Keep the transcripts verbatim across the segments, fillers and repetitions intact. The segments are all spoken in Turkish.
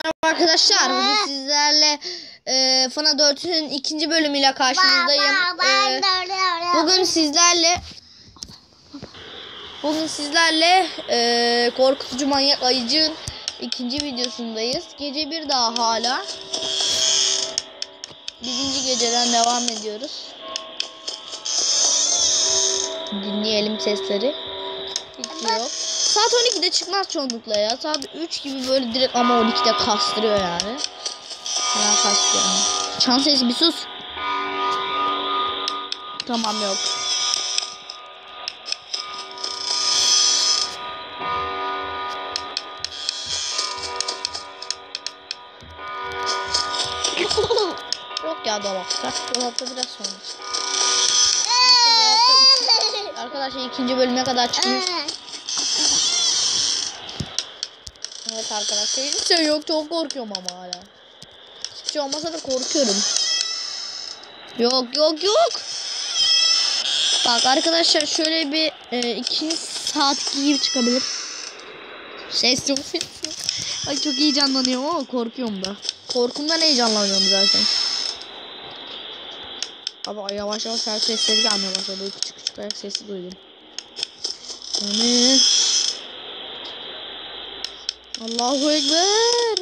Merhaba arkadaşlar. Bugün sizlerle e, Fana dört'ün ikinci bölümüyle karşınızdayım. E, bugün sizlerle Bugün sizlerle e, korkutucu manyak ayıcığın ikinci videosundayız. Gece bir daha hala. Birinci geceden devam ediyoruz. Dinleyelim sesleri. Hiç yok. Saat on ikide çıkmaz çoğunlukla ya. Saat üç gibi böyle direkt ama on ikide kastırıyor yani. Ya kastırıyor. Çan sesi bir sus. Tamam yok. Yok ya dolapta. Dolapta biraz sonra. Arkadaşlar ikinci bölüme kadar çıkmış. Evet arkadaşlar hiçbir şey yok, çok korkuyorum ama hala. Hiçbir şey olmasa da korkuyorum. Yok yok yok. Bak arkadaşlar şöyle bir e, iki saat gibi çıkabilir. Ses yok, ses yok. Ay çok heyecanlanıyorum ama korkuyorum da. Korkumdan heyecanlanıyorum zaten. Abi yavaş yavaş ayak sesleri gelmeye başladı. Böyle küçük küçük ayak sesi duydum. Yani... Allahu Ekber.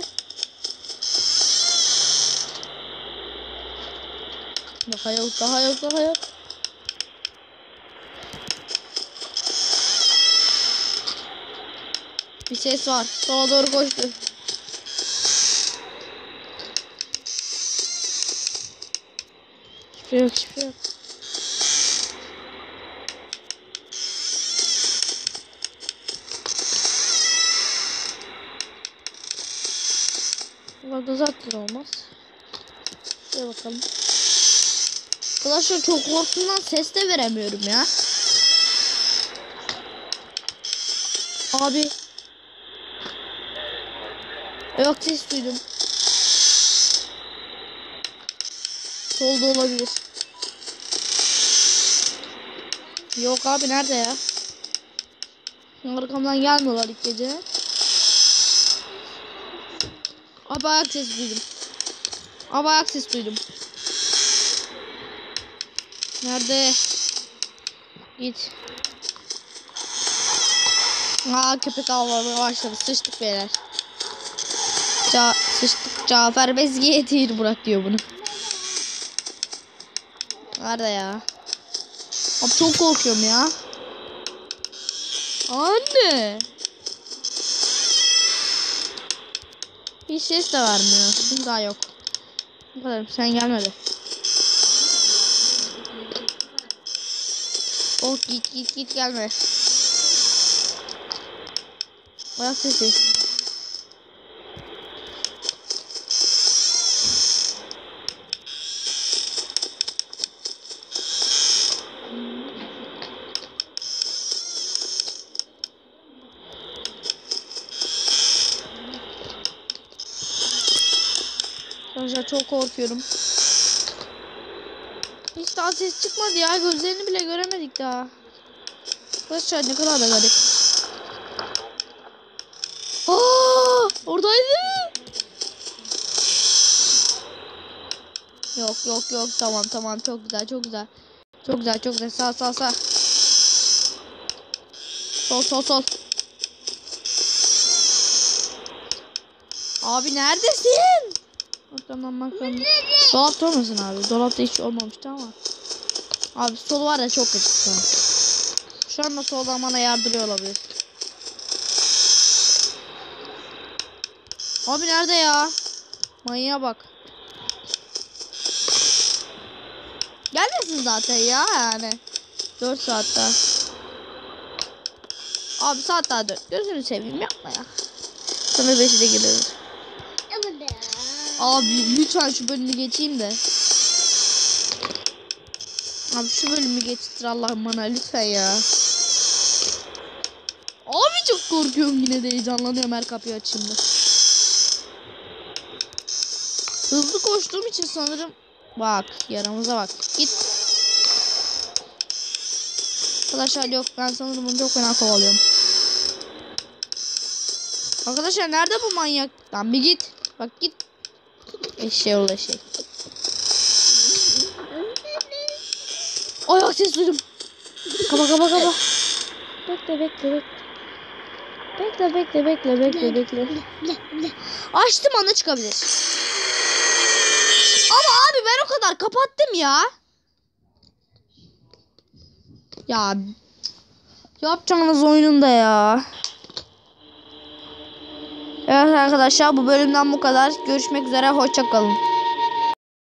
Daha yok, daha yok, daha yok. Bir ses var. Sola doğru koştu. Hiçbir şey yok, hiçbir şey yok. Burada zaten olmaz. Şuraya bakalım. Arkadaşlar çok korktuğumdan ses de veremiyorum ya. Abi. Yok ses duydum. Solda olabilir. Yok abi nerede ya? Arkamdan gelmiyorlar ilk gece. Abi ayak sesi duydum. Abi ayak sesi duydum. Nerede? Git. Aa köpek avlamaya başladı. Sıçtık beyler. Ca sıçtık. Cafer Bezgi'ye tir bırak diyor bunu. Nerede ya? Abi çok korkuyorum ya. Anne. Hiç ses de vermiyor. Şimdi daha yok. Bu kadar. Sen gelmedi. Oh git git git gelme. Ayak sesi. Arkadaşlar çok korkuyorum. Hiç daha ses çıkmadı ya. Gözlerini bile göremedik daha. Arkadaşlar ne kadar da garip. Aa, oradaydı. Yok yok yok tamam tamam çok güzel çok güzel. Çok güzel çok güzel sağ sağ sağ. Sol sol sol. Abi neredesin? Tamam bakalım. Dolapta olmasın abi. Dolapta hiç olmamıştı ama. Abi sol var ya çok kötü. Şu anda soldan bana yardırıyor olabilir. Abi nerede ya? Manyağa bak. Gelmesin zaten ya yani. dört saat daha. Abi saat daha dört. Gözünü seveyim yapma ya. Sonra beşe gireriz. Abi lütfen şu bölümü geçeyim de. Abi şu bölümü geçtir Allah'ım bana lütfen ya. Abi çok korkuyorum yine de heyecanlanıyorum her kapıyı açayım da. Hızlı koştuğum için sanırım. Bak yaramıza bak. Git. Arkadaşlar yok ben sanırım bunu çok fena kovalıyorum. Arkadaşlar nerede bu manyak? Lan bir git. Bak git. Eşeğe ol eşek. Ayak ses duydum. Kapa kapa kapa. Bekle bekle bekle. Bekle bekle bekle bekle bekle. Açtım ana çıkabilir. Ama abi ben o kadar kapattım ya. Ya yapacağınız oyununda ya. Evet arkadaşlar bu bölümden bu kadar. Görüşmek üzere. Hoşça kalın.